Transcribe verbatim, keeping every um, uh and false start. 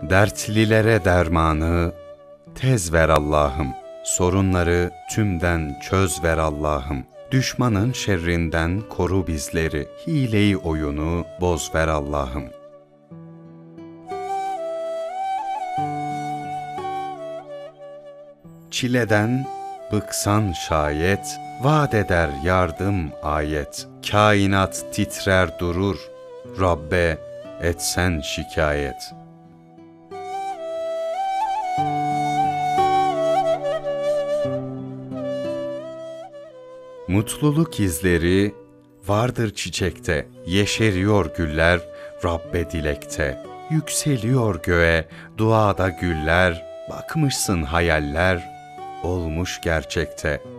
Dertlilere dermanı tez ver Allah'ım. Sorunları tümden çöz ver Allah'ım. Düşmanın şerrinden koru bizleri. Hileyi oyunu boz ver Allah'ım. Çileden bıksan şayet, vaat eder yardım ayet. Kainat titrer durur, Rabbe etsen şikayet. Mutluluk izleri vardır çiçekte, yeşeriyor güller Rabbe dilekte. Yükseliyor göğe duada güller, bakmışsın hayaller olmuş gerçekte.